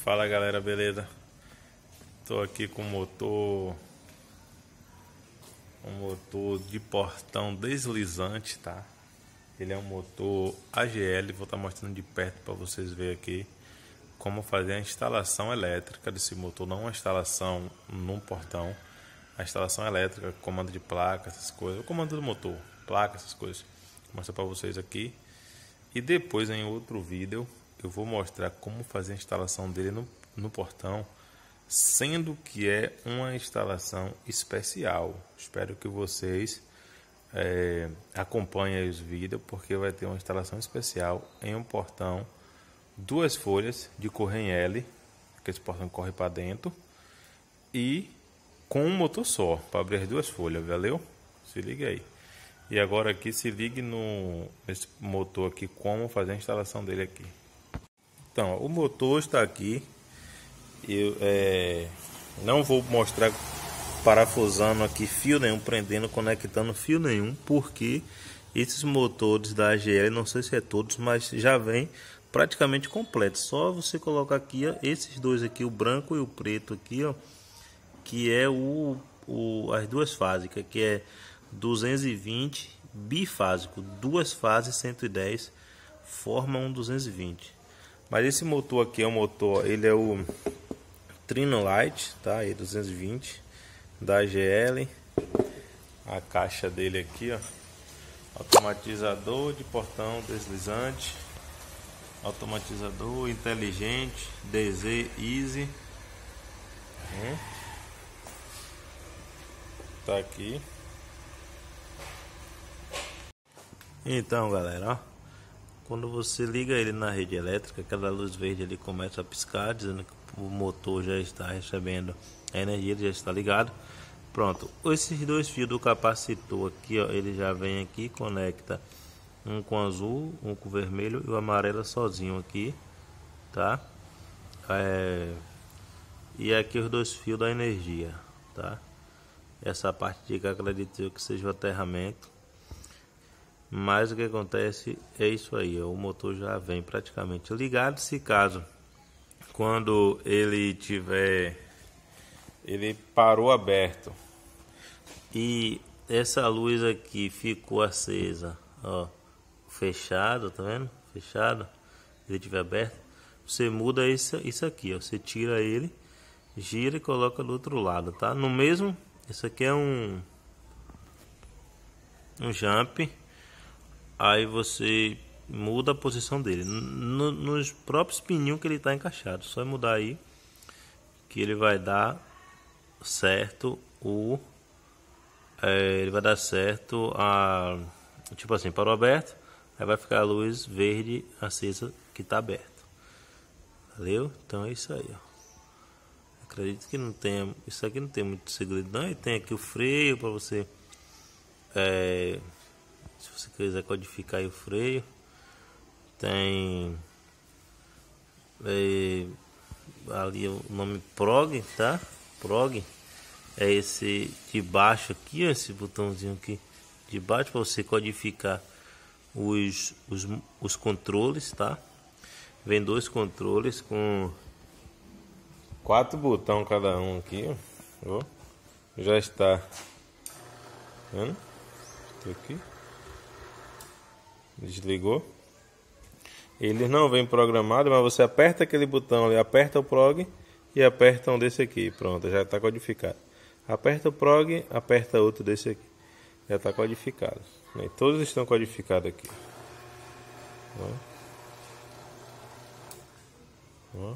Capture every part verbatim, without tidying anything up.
Fala galera, beleza? Tô aqui com o motor um motor de portão deslizante, tá? Ele é um motor A G L, vou estar mostrando de perto para vocês verem aqui como fazer a instalação elétrica desse motor, não a instalação num portão, a instalação elétrica, comando de placa, essas coisas, o comando do motor, placa, essas coisas. Vou mostrar para vocês aqui e depois em outro vídeo eu vou mostrar como fazer a instalação dele no, no portão, sendo que é uma instalação especial. Espero que vocês é, acompanhem os vídeos, porque vai ter uma instalação especial em um portão, duas folhas de correia L, que esse portão corre para dentro, e com um motor só, para abrir as duas folhas, valeu? Se liga aí. E agora aqui se ligue no nesse motor aqui, como fazer a instalação dele aqui. Então, o motor está aqui. Eu é, não vou mostrar parafusando aqui fio nenhum, prendendo, conectando fio nenhum, porque esses motores da A G L, não sei se é todos, mas já vem praticamente completo. Só você colocar aqui, ó, esses dois aqui, o branco e o preto aqui, ó, que é o, o as duas fases, que aqui é duzentos e vinte bifásico, duas fases cento e dez formam um duzentos e vinte. Mas esse motor aqui é o motor, ele é o Trino Light, tá? E duzentos e vinte da A G L. A caixa dele aqui, ó. Automatizador de portão deslizante. Automatizador inteligente, D Z Easy. Hum. Tá aqui. Então, galera, ó. Quando você liga ele na rede elétrica, aquela luz verde ali começa a piscar, dizendo que o motor já está recebendo a energia, ele já está ligado. Pronto, esses dois fios do capacitor aqui, ó, ele já vem aqui, conecta um com azul, um com vermelho e o amarelo sozinho aqui, tá? É... E aqui os dois fios da energia, tá? Essa parte de cá, acredito eu que seja o aterramento. Mas o que acontece é isso aí, ó, o motor já vem praticamente ligado. Se caso quando ele tiver, ele parou aberto e essa luz aqui ficou acesa, ó, fechado, tá vendo? Fechado, ele tiver aberto, você muda isso, isso aqui, ó, você tira ele, gira e coloca do outro lado, tá? No mesmo, isso aqui é um um jump. Aí você muda a posição dele no, nos próprios pininhos que ele está encaixado. Só mudar aí que ele vai dar certo o é, ele vai dar certo a tipo assim, parou aberto, aí vai ficar a luz verde acesa que está aberto. Valeu? Então é isso aí, ó. Acredito que não tem, isso aqui não tem muito segredo não. E tem aqui o freio para você é, se você quiser codificar aí o freio, tem é, ali o nome prog, tá? Prog é esse de baixo aqui, ó, esse botãozinho aqui de baixo para você codificar os, os, os controles, tá? Vem dois controles com quatro botões cada um aqui, ó. Já está vendo? Estou aqui. Desligou. Eles não vem programado, mas você aperta aquele botão ali, aperta o prog e aperta um desse aqui. Pronto, já está codificado. Aperta o prog, aperta outro desse aqui. Já está codificado. E todos estão codificados aqui. Ó. Ó.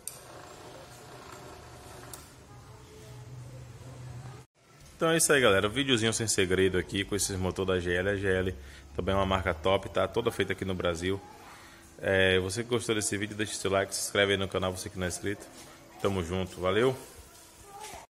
Então é isso aí, galera, o videozinho sem segredo aqui com esses motores da A G L. A G L também é uma marca top, tá? Toda feita aqui no Brasil. É, você que gostou desse vídeo, deixa seu like, se inscreve aí no canal, você que não é inscrito. Tamo junto, valeu!